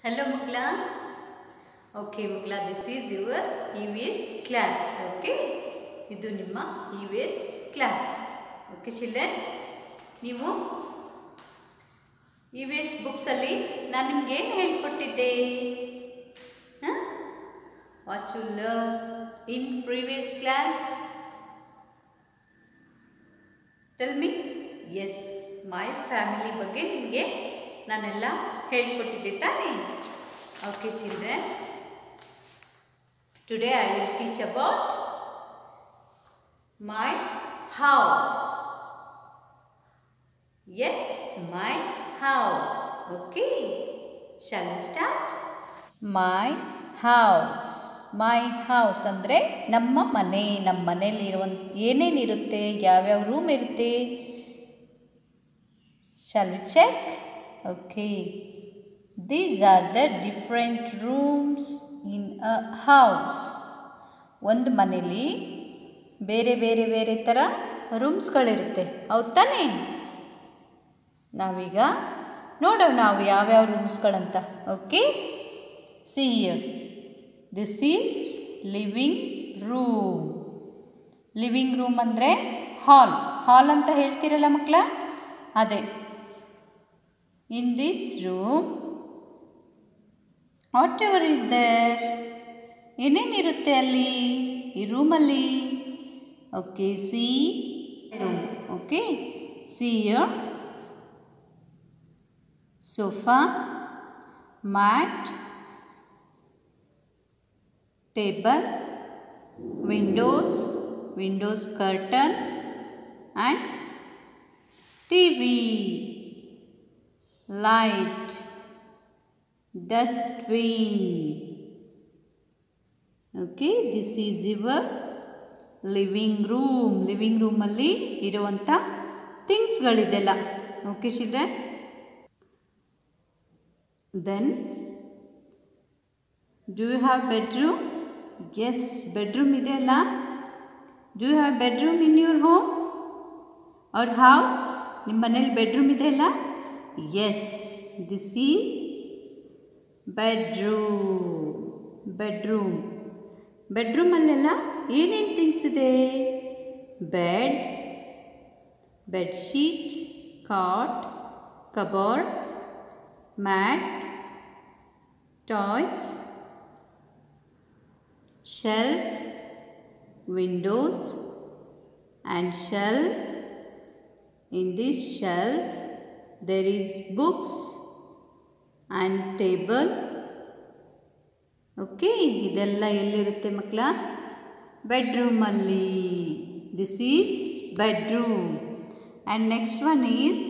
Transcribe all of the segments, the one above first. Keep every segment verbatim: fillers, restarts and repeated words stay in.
Hello Mukla. Okay Mukla, this is your E V S class. Okay, ಇದು ನಿಮ್ಮ E V S class. Okay children, ನೀವು E V S books ಅಲ್ಲಿ ನಾನು ನಿಮಗೆ ಏನು ಹೇಳಿಕೊಟ್ಟಿದ್ದೆ? What you learn in previous class? Tell me. Yes, my family ಬಗ್ಗೆ ನಿಮಗೆ ನಾನೆಲ್ಲ ಹೇಳಿಕೊಟ್ಟಿದ್ದೆ ತಾನೇ? Okay children, today I will teach about my house. Yes, my house. Okay, shall we start? My house. My house ಅಂದರೆ ನಮ್ಮ ಮನೆ. ನಮ್ಮ ಮನೆಯಲ್ಲಿ ಇರುವ ಏನೇನಿರುತ್ತೆ, ಯಾವ್ಯಾವ ರೂಮ್ ಇರುತ್ತೆ. Shall we check? Okay. These are the different rooms in a house. ಒಂದು ಮನೆಯಲ್ಲಿ ಬೇರೆ ಬೇರೆ ಬೇರೆ ಥರ ರೂಮ್ಸ್ಗಳಿರುತ್ತೆ, ಹೌದು ತಾನೇ? ನಾವೀಗ ನೋಡೋಣ ನಾವು ಯಾವ್ಯಾವ ರೂಮ್ಸ್ಗಳಂತ. Okay, see here. This is living room. Living room ಅಂದರೆ ಹಾಲ್. ಹಾಲ್ ಅಂತ ಹೇಳ್ತೀರಲ್ಲ ಮಕ್ಕಳ, ಅದೇ. In this room whatever is there, ಏನೇನಿರುತ್ತೆ ಅಲ್ಲಿ ಈ ರೂಮಲ್ಲಿ. Okay, see room. Okay, see here. Sofa, mat, table, windows, windows curtain and T V, light, dustbin. Okay, this is your living room. living room ಅಲ್ಲಿ ಇರುವಂಥ ಥಿಂಗ್ಸ್ಗಳಿದೆಲ್ಲ. Okay children, then do you have bedroom? Yes, bedroom ಇದೆ ಅಲ್ಲ. Do you have bedroom in your home or house? ನಿಮ್ಮ ಮನೇಲಿ bedroom ಇದೆ ಅಲ್ಲ. Yes, this is bedroom. bedroom. bedroom ಅಲ್ಲೆಲ್ಲ ಏನೇನು ಥಿಂಗ್ಸ್ ಇದೆ? Bed, bedsheet, cot, cupboard, mat, toys, shelf, windows and shelf. In this shelf there is books and table. Okay, ಇದೆಲ್ಲ ಎಲ್ಲಿರುತ್ತೆ ಮಕ್ಕಳ? ಬೆಡ್ರೂಮಲ್ಲಿ. This is bedroom. And next one is,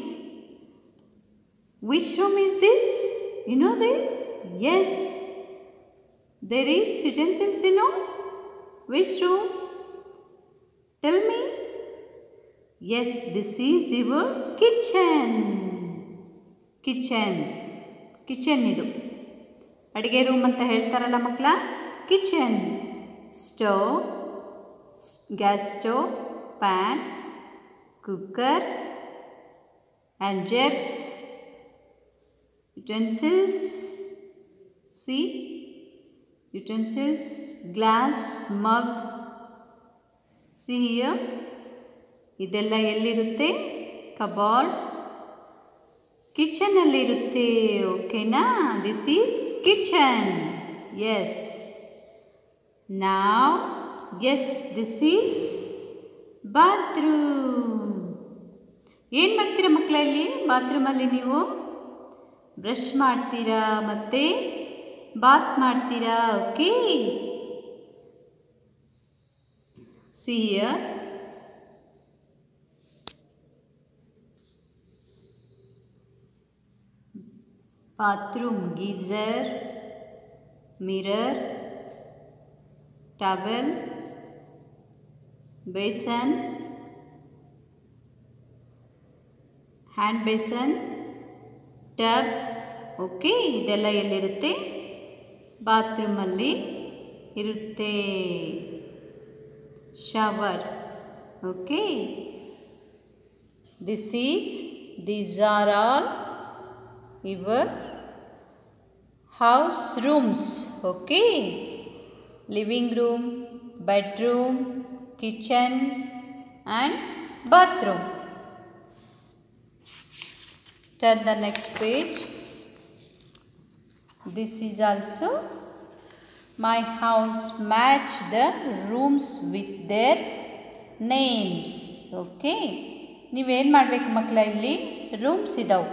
which room is this? You know this? Yes, there is utensils, you know. Which room? Tell me. Yes, this is your kitchen. Kitchen, kitchen ಇದು ಅಡುಗೆ room ಅಂತ ಹೇಳ್ತಾರಲ್ಲ ಮಕ್ಕಳ, kitchen. Stove, gas stove, pan, cooker and jugs, utensils. See, utensils, glass, mug. See here, ಇದೆಲ್ಲ ಎಲ್ಲಿರುತ್ತೆ? Cupboard, ಕಿಚನಲ್ಲಿರುತ್ತೆ. ಓಕೆನಾ? This is kitchen. Yes. ನಾವ್ ಎಸ್, ದಿಸ್ ಈಸ್ ಬಾತ್ರೂಮ್. ಏನು ಮಾಡ್ತೀರಾ ಮಕ್ಕಳಲ್ಲಿ ಬಾತ್ರೂಮಲ್ಲಿ? ನೀವು ಬ್ರಷ್ ಮಾಡ್ತೀರಾ ಮತ್ತು ಬಾತ್ ಮಾಡ್ತೀರಾ. Okay, see here. bathroom, geyser, mirror, towel, basin, hand basin, tub. Okay, ಇದೆಲ್ಲ ಎಲ್ಲಿರುತ್ತೆ? ಬಾತ್ರೂಮಲ್ಲಿ ಇರುತ್ತೆ. Shower. Okay, this is, these are all your house rooms. Okay, living room, bedroom, kitchen and bathroom. Turn the next page. This is also my house match the rooms with their names. Okay, ನೀವೇನು ಮಾಡಬೇಕು ಮಕ್ಕಳ, ಇಲ್ಲಿ rooms ಇದಾವೆ.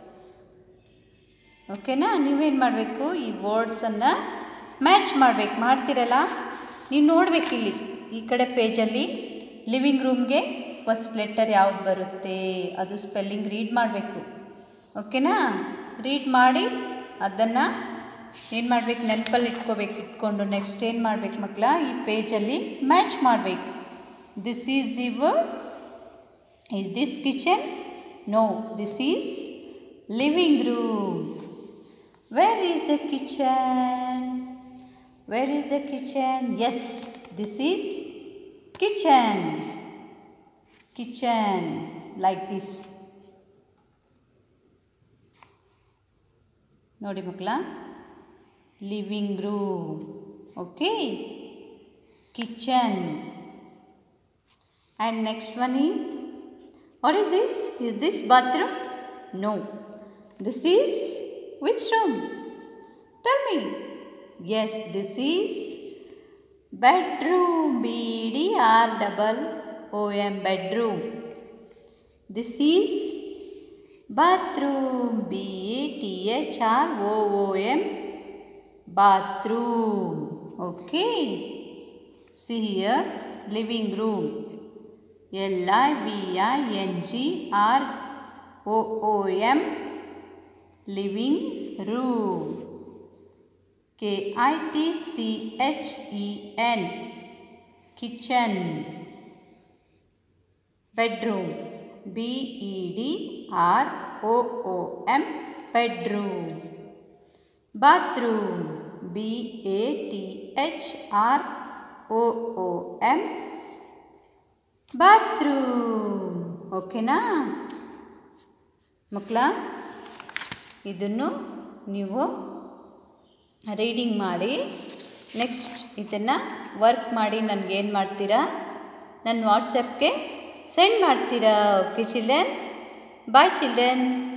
ಓಕೆನಾ, ನೀವೇನು ಮಾಡಬೇಕು, ಈ ವರ್ಡ್ಸನ್ನು match ಮಾಡಬೇಕು. ಮಾಡ್ತಿರಲ್ಲ, ನೀವು ನೋಡಬೇಕು ಇಲ್ಲಿ ಈ ಕಡೆ ಪೇಜಲ್ಲಿ ಲಿವಿಂಗ್ ರೂಮ್ಗೆ ಫಸ್ಟ್ ಲೆಟರ್ ಯಾವ್ದು ಬರುತ್ತೆ ಅದು ಸ್ಪೆಲ್ಲಿಂಗ್ ರೀಡ್ ಮಾಡಬೇಕು. ಓಕೆನಾ, ರೀಡ್ ಮಾಡಿ ಅದನ್ನು ಏನು ಮಾಡಬೇಕು, ನೆನಪಲ್ಲಿ ಇಟ್ಕೋಬೇಕು. ಇಟ್ಕೊಂಡು ನೆಕ್ಸ್ಟ್ ಏನು ಮಾಡಬೇಕು ಮಕ್ಕಳ, ಈ ಪೇಜಲ್ಲಿ ಮ್ಯಾಚ್ ಮಾಡಬೇಕು. This is your, is this kitchen? No, this is living room. Where is the kitchen? Where is the kitchen? Yes, this is kitchen. Kitchen like this. ನೋಡಿ ಮಕ್ಕಳ, living room. Okay, kitchen. And next one is, what is this? Is this bathroom? No, this is which room? Tell me. Yes, this is bedroom. B D R double O M, bedroom. This is bathroom. B A T H R O O M, bathroom. Okay, see here, living room. L I V I N G R O O M, living room. K I T C H E N, kitchen. Bedroom. B E D R O O M, bedroom. Bathroom. B A T H R O O M, bathroom. ಓಕೆನಾ ಮಕ್ಕಳ, ಇದನ್ನು ನೀವು reading ಮಾಡಿ next ಇದನ್ನು work ಮಾಡಿ ನನಗೇನು ಮಾಡ್ತೀರಾ, ನನ್ನ ವಾಟ್ಸಪ್ಗೆ ಸೆಂಡ್ ಮಾಡ್ತೀರಾ. Okay children, bye children.